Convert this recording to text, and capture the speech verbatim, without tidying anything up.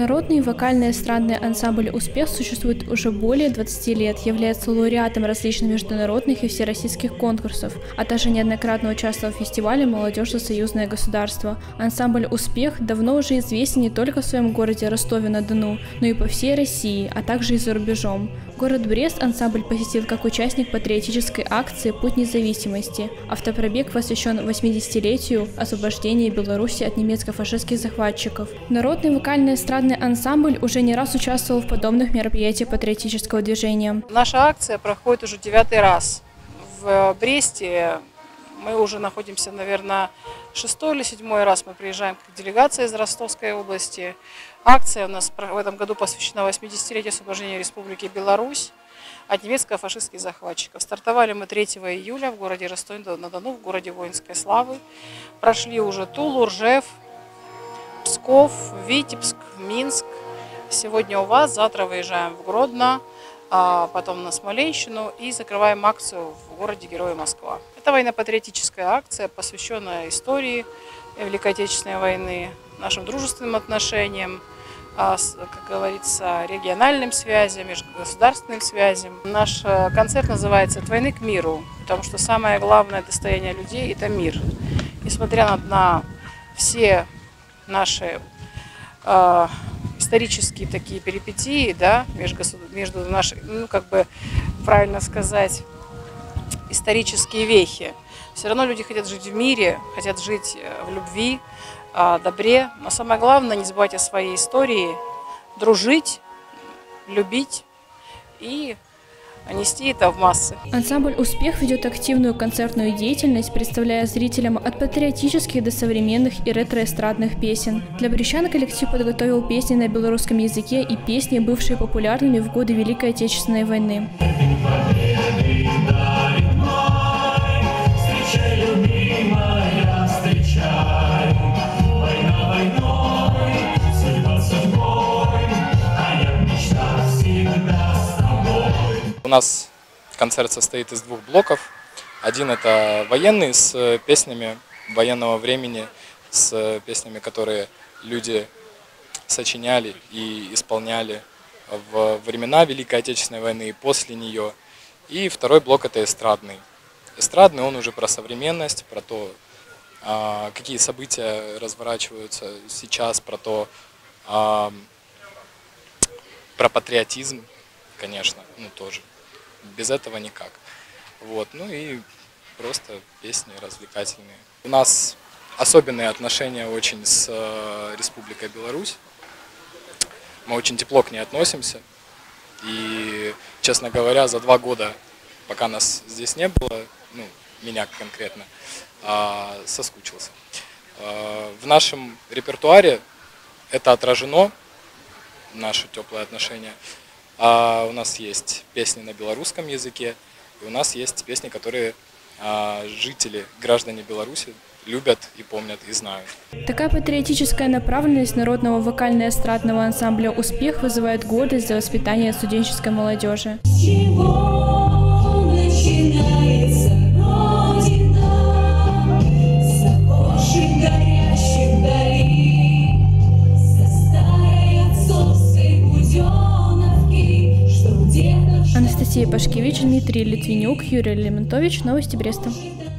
Народный вокальный эстрадный ансамбль «Успех» существует уже более двадцати лет, является лауреатом различных международных и всероссийских конкурсов, а также неоднократно участвовал в фестивале «Молодежь за союзное государство». Ансамбль «Успех» давно уже известен не только в своем городе Ростове-на-Дону, но и по всей России, а также и за рубежом. Город Брест ансамбль посетил как участник патриотической акции «Путь независимости». Автопробег посвящен восьмидесятилетию освобождения Беларуси от немецко-фашистских захватчиков. Народный вокальный эстрадный ансамбль уже не раз участвовал в подобных мероприятиях патриотического движения. Наша акция проходит уже девятый раз. В Бресте мы уже находимся, наверное, шестой или седьмой раз мы приезжаем как делегация из Ростовской области. Акция у нас в этом году посвящена восьмидесятилетию освобождения Республики Беларусь от немецко-фашистских захватчиков. Стартовали мы третьего июля в городе Ростов-на-Дону, в городе воинской славы. Прошли уже Тулу, Ржев, Псков, Витебск, Минск. Сегодня у вас, завтра выезжаем в Гродно, а потом на Смоленщину и закрываем акцию в городе Героя Москва. Это военно-патриотическая акция, посвященная истории Великой Отечественной войны, нашим дружественным отношениям, как говорится, региональным связям, межгосударственным связям. Наш концерт называется «От войны к миру», потому что самое главное достояние людей – это мир. Несмотря на, на все наши э, исторические такие перипетии, да, между, между нашими, ну, как бы правильно сказать, исторические вехи, все равно люди хотят жить в мире, хотят жить в любви, о добре. Но самое главное, не забывать о своей истории, дружить, любить и нести это в массы. Ансамбль «Успех» ведет активную концертную деятельность, представляя зрителям от патриотических до современных и ретро-эстрадных песен. Для брестян коллектив подготовил песни на белорусском языке и песни, бывшие популярными в годы Великой Отечественной войны. У нас концерт состоит из двух блоков. Один – это военный, с песнями военного времени, с песнями, которые люди сочиняли и исполняли в времена Великой Отечественной войны и после нее. И второй блок – это эстрадный. Эстрадный, он уже про современность, про то, какие события разворачиваются сейчас, про то, про патриотизм, конечно, ну тоже. Без этого никак. Вот. Ну и просто песни развлекательные. У нас особенные отношения очень с Республикой Беларусь. Мы очень тепло к ней относимся. И, честно говоря, за два года, пока нас здесь не было, ну, меня конкретно, соскучился. В нашем репертуаре это отражено, наши теплые отношения. А у нас есть песни на белорусском языке, и у нас есть песни, которые а, жители, граждане Беларуси любят и помнят и знают. Такая патриотическая направленность народного вокально-эстрадного ансамбля «Успех» вызывает гордость за воспитание студенческой молодежи. Анастасия Пашкевич, Дмитрий Литвинюк, Юрий Лемонтович. Новости Бреста.